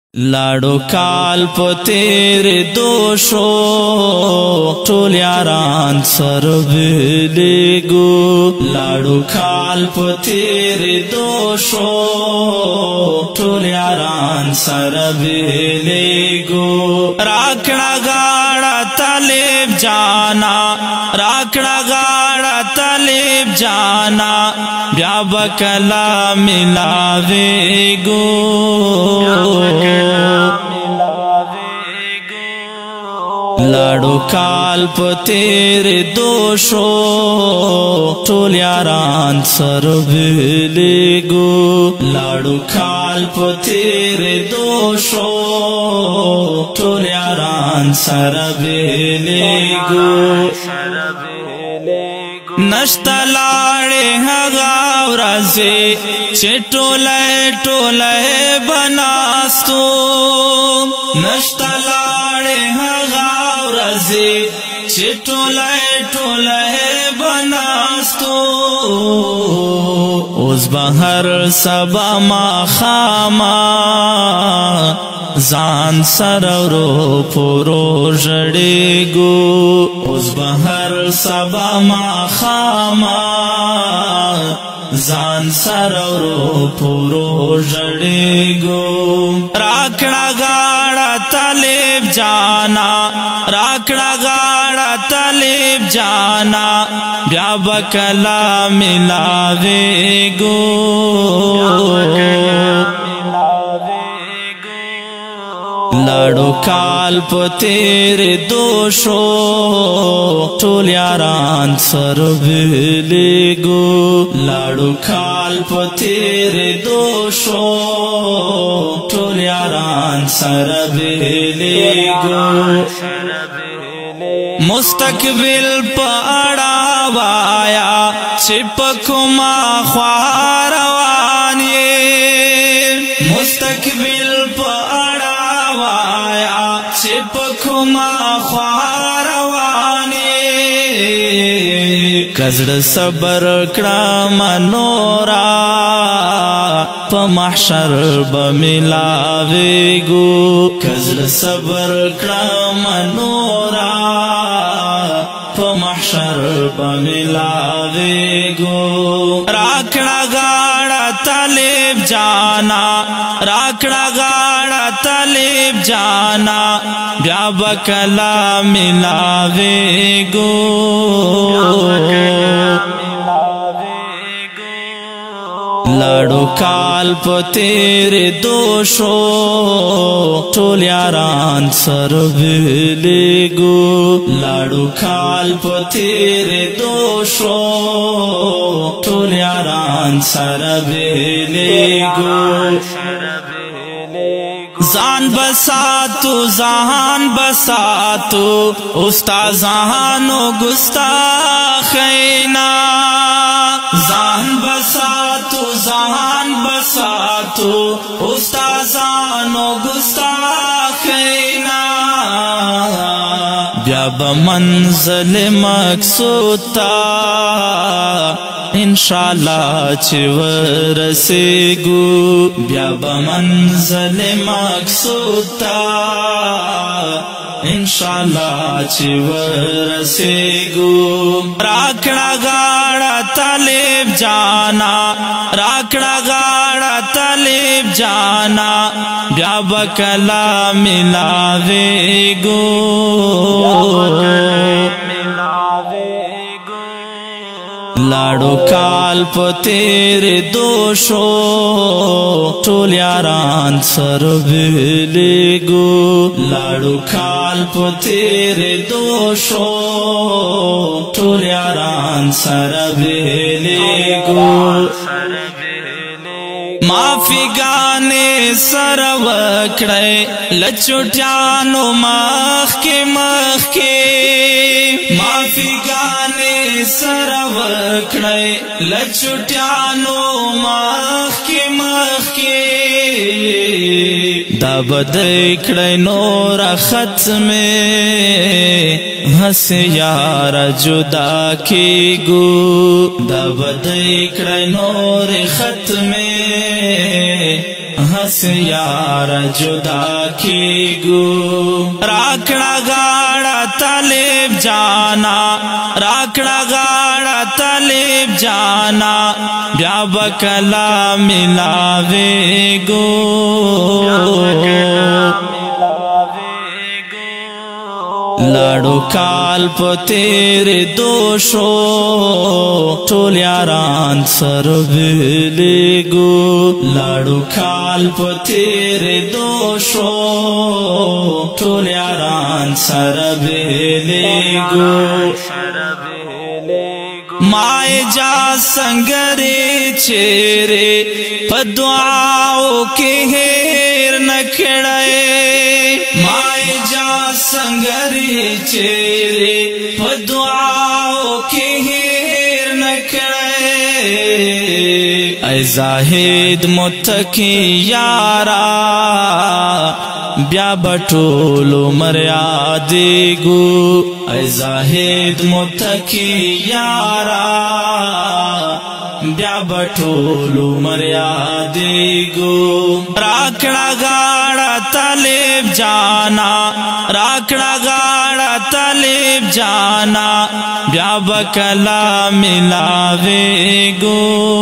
लाडो काल po तेरे दोषो टोल यारान सर बेलेगो लाडो काल po तेरे दोषो टोल यारान सर बेलेगो राखड़ा गाड़ा तलेब जाना राखड़ा गाड़ा तलेब जाना ब्या बकला मिलावेगो लाडो काल po तेरे दोषो टोल यारान सर बेलेगो लाडो काल po तेरे दोषो टोल यारान सर बेलेगो नष्टा लाड़े हगावराजे चेटोले टोले बनास्तो नष्टा लाड़े हगावराजे चेटोले टोले बनास्तो उस बहर सबा मा खामा जान सरवरो पुरो जड़ेगो उस बहर सबा मा खामा जान सरवरो पुरो जड़ेगो राखड़ा गाड़ा तलेब जाना राखड़ा गाड़ा तलेब जाना ब्या बकला मिलावेगो लाडो काल po तेरे दोषो टोल यारान सर बेलेगो लाडो काल po तेरे दोषो टोल यारान सर बेलेगो मुस्तकबिल पड़ावाया चिपकुमा ख्वारवानी मुस्तकबिल चिपकुमा ख्वारवानी कजड़ सबर कड़ा मनोरा पमहशर बमिलावेगो कजड़ सबर कड़ा मनोरा पमहशर बमिलावेगो राखड़ा गाड़ा तलेब जाना राखड़ा गाड़ा तलेब जाना ब्या बकला मिलावेगो लाडो काल po तेरे दोषो टोल यारान सर बेलेगो लाडो काल po तेरे दोषो टोल यारान सर बेलेगो जान बसातु जहान बसातु उस्ताज़ानो गुस्ताखैना जान बसातु जहान बसातु उस्ताज़ानो गुस्ताखैना ब्याब मंज़िल मक़सूदा इंशाअल्लाह चिवरसेगो ब्याब मंज़िल मक़सूदा इंशाअल्लाह चिवरसेगो राखड़ा गाड़ा तलेब जाना राखड़ा गाड़ा तलेब जाना ब्या बकला मिलावेगो लाडो काल po तेरे दोषो टोल यारान सर बेलेगो लाडो काल po तेरे दोषो टोल यारान सर बेलेगो माफी गाने सरवकड़े लचुट्यानो मख के माफी गाने सरवकड़े लचुट्यानो मख के दब देखड़े नोरा खत में हंस यार जुदा की गो दब देखड़े नोर खत में بس یار جدا کیگو راکڑا گاڑا طالب جانا راکڑا گاڑا طالب جانا بیا بکلا ملاوے گو لاڑو کال پا تیرے دوشو ٹول یاران سر بیلے گو لاڑو کال پا تیرے دوشو ٹول یاران سر بیلے گو مائے جا سنگرے چیرے پا دعاو کے ہیر نکڑے مائے جا سنگرے چیرے پا دعاو کے ہیر نکڑے اے زاہد متقی یارا بیا بٹولو مریادے گو اے زاہد متقی یارا بیا بٹولو مریادے گو راکڑا گاڑا طالب جانا راکڑا گاڑا طالب جانا بیا بکلا ملاوے گو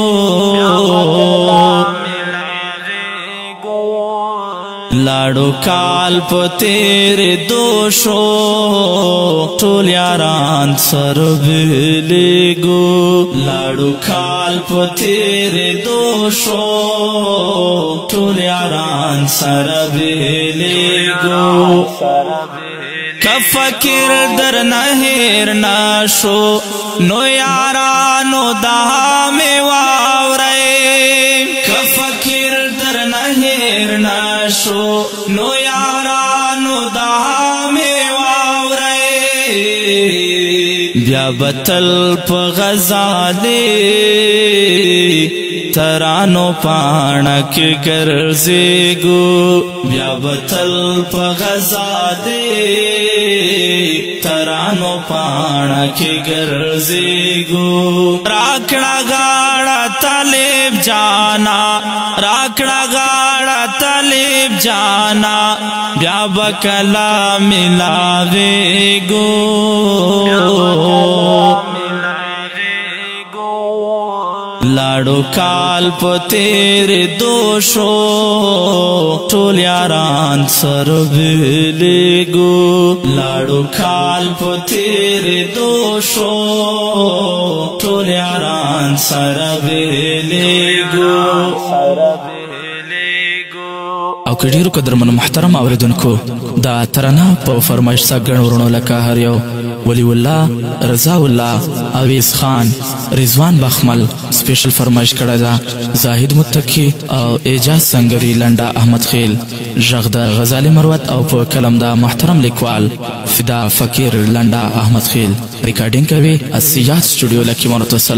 لاڑو کال پا تیرے دوشو ٹول یاران سر بیلے گو لاڑو کال پا تیرے دوشو ٹول یاران سر بیلے گو کفکر در نہیر ناشو نو یارانو دہا میں واورے کفکر در نہیر ناشو نو یارانو دہا میں واورے بیا بتل پا غزالے ترانو پانک گرزے گو بیا بتل پا غزالے ترانو پانک گرزے گو راکڑا گاڑا طالب جانا راکڑا گاڑا طالب جانا بیا بکلا ملاوے گو لاڑو کال پا تیرے دوشو ٹول یاران سر بیلے گو لاڑو کال پا تیرے دوشو ٹول یاران سر بیلے گو او که ډیرو قدرمنو محترم اوریدونکو دا ترانه په فرمایش سره ګڼ ورونو لکه هر یو ولی الله رضا الله اویس خان رضوان بخمل سپیشل فرمایش کړی ده زاهد متقی او اعجاز سنگری لنډا احمد خیل ژغ د غزال مروت او په کلم د محترم لیکوال فدا فقیر لنډا احمد خیل ریکارډینګ کوي اسیات سټوډیو لکی مونږ